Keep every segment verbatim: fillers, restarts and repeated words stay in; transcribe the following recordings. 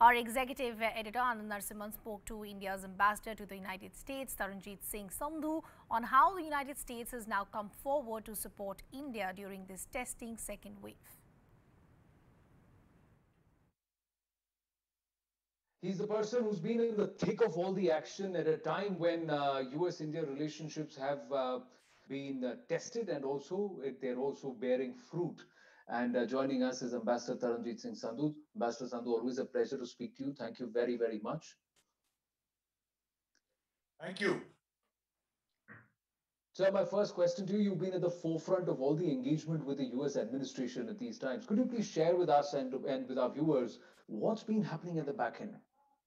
Our executive editor Anand Narasimhan spoke to India's ambassador to the United States, Taranjit Singh Sandhu, on how the United States has now come forward to support India during this testing second wave. He's the person who's been in the thick of all the action at a time when uh, U S India relationships have uh, been uh, tested, and also it, they're also bearing fruit. And uh, joining us is Ambassador Taranjit Singh Sandhu. Ambassador Sandhu, always a pleasure to speak to you. Thank you very, very much. Thank you. So my first question to you, you've been at the forefront of all the engagement with the U S administration at these times. Could you please share with us and, and with our viewers what's been happening at the back end?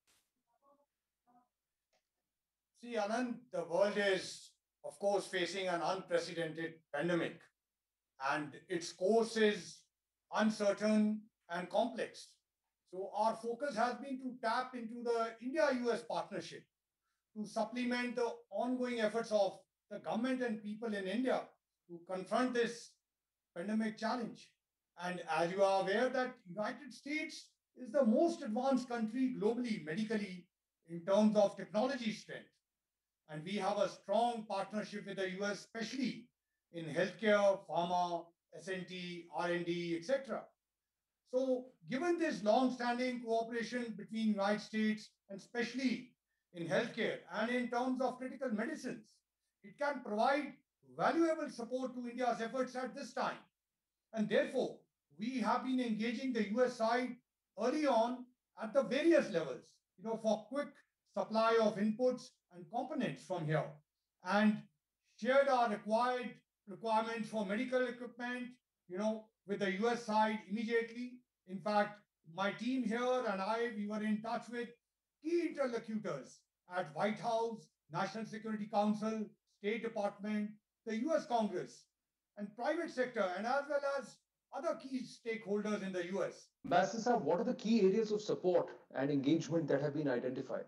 See, Anand, the world is, of course, facing an unprecedented pandemic, and its course is uncertain and complex. So our focus has been to tap into the India-U S partnership to supplement the ongoing efforts of the government and people in India to confront this pandemic challenge. And as you are aware, that United States is the most advanced country globally, medically, in terms of technology strength. And we have a strong partnership with the U S, especially in healthcare, pharma, S and T, R and D, et cetera. So given this long-standing cooperation between United States and especially in healthcare and in terms of critical medicines, it can provide valuable support to India's efforts at this time. And therefore, we have been engaging the U S side early on at the various levels, you know, for quick supply of inputs and components from here, and shared our required requirements for medical equipment, you know, with the U S side immediately. In fact, my team here and I, we were in touch with key interlocutors at White House, National Security Council, State Department, the U S Congress, and private sector, and as well as other key stakeholders in the U S. Ambassador Saab, what are the key areas of support and engagement that have been identified?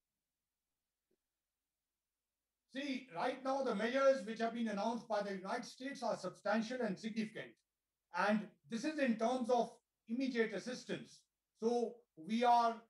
See, right now the measures which have been announced by the United States are substantial and significant. And this is in terms of immediate assistance. So we are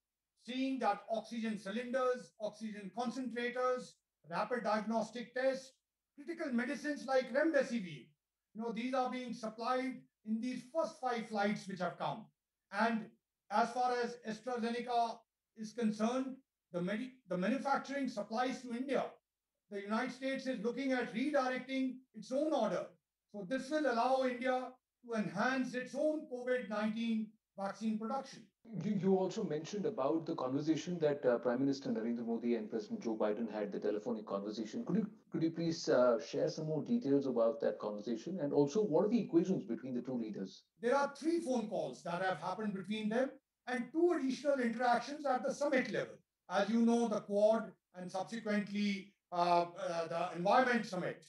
seeing that oxygen cylinders, oxygen concentrators, rapid diagnostic tests, critical medicines like remdesivir, you know, these are being supplied in these first five flights which have come. And as far as AstraZeneca is concerned, the, the manufacturing supplies to India, the United States is looking at redirecting its own order. So this will allow India to enhance its own COVID nineteen vaccine production. You, you also mentioned about the conversation that uh, Prime Minister Narendra Modi and President Joe Biden had, the telephonic conversation. Could you could you please uh, share some more details about that conversation, and also what are the equations between the two leaders? There are three phone calls that have happened between them and two additional interactions at the summit level. As you know, the Quad and subsequently uh, uh, the Environment Summit.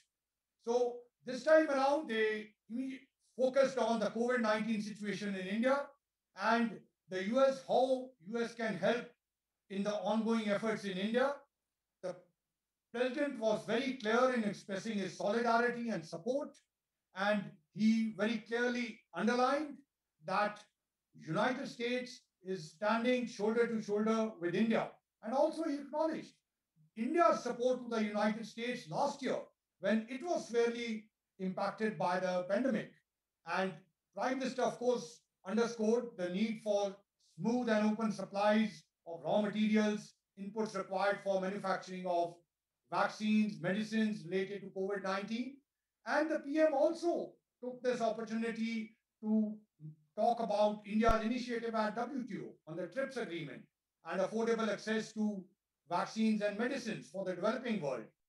So this time around, they focused on the COVID nineteen situation in India and the U S, how U S can help in the ongoing efforts in India. The president was very clear in expressing his solidarity and support, and he very clearly underlined that United States is standing shoulder to shoulder with India. And also he acknowledged India's support to the United States last year when it was severely impacted by the pandemic. And Prime Minister, of course, underscored the need for smooth and open supplies of raw materials, inputs required for manufacturing of vaccines, medicines related to COVID nineteen. And the P M also took this opportunity to talk about India's initiative at W T O on the TRIPS agreement and affordable access to vaccines and medicines for the developing world.